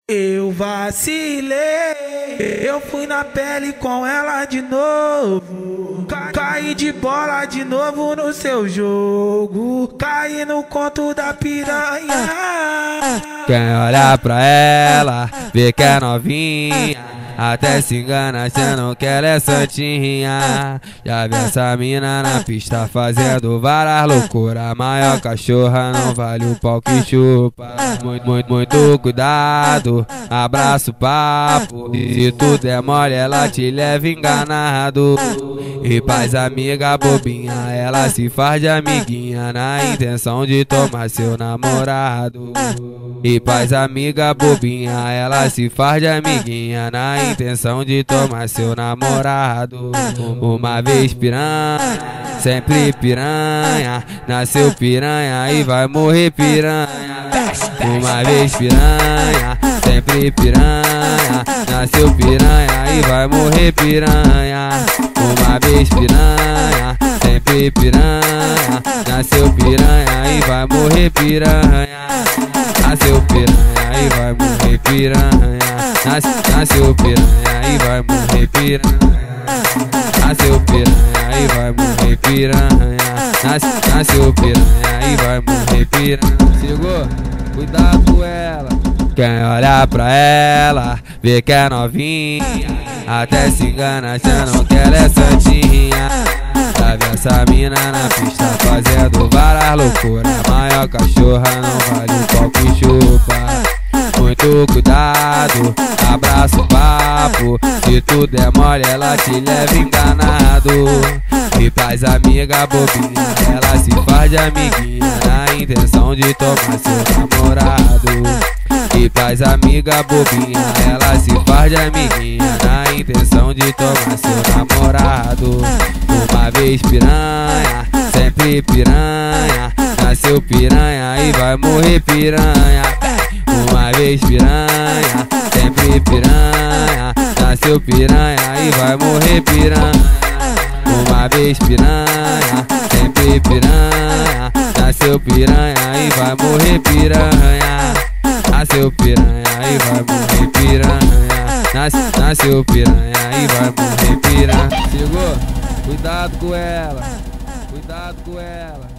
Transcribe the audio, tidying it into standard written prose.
Eu vacilei, eu fui na pele com ela de novo. Caí de bola de novo no seu jogo. Caí no conto da piranha. Quem olha pra ela, vê que é novinha, até se engana achando que ela é santinha. Já vi essa mina na pista fazendo várias loucuras. Maior cachorra não vale o pau que chupa. Muito cuidado, abraço papo. Se tu der mole ela te leva enganado. E paz amiga bobinha, ela se faz de amiguinha na intenção de tomar seu namorado. E paz amiga bobinha, ela se faz de amiguinha na intenção de tomar seu namorado. Uma vez piranha, sempre piranha, nasceu piranha e vai morrer piranha. Uma vez piranha, sempre piranha, nasceu piranha e vai morrer piranha. Uma vez piranha, sempre piranha, nasceu piranha e vai morrer piranha. Nasceu piranha e vai morrer piranha. Nasceu piranha e vai morrer piranha. Nasceu piranha e vai morrer piranha. Nasceu piranha e vai morrer piranha. Chegou? Cuidado com ela. Quem olha pra ela, vê que é novinha, até se engana achando que ela é santinha. Já vi essa mina na pista fazendo várias loucuras. Maior cachorra não vale o pau que chupa. Muito cuidado, abraço papo. Se tu der mole ela te leva enganado. E paz amiga bobinha, ela se faz de amiguinha na intenção de tomar seu namorado. E paz amiga bobinha, ela se faz de amiguinha na intenção de tomar seu namorado. Uma vez piranha, sempre piranha, nasceu piranha e vai morrer piranha. Uma vez piranha, sempre piranha, nasceu piranha e vai morrer piranha. Uma vez piranha, sempre piranha, nasceu piranha e vai morrer piranha. Nasceu piranha e vai morrer piranha. Nasceu piranha e vai morrer piranha. Chegou? Cuidado com ela, cuidado com ela.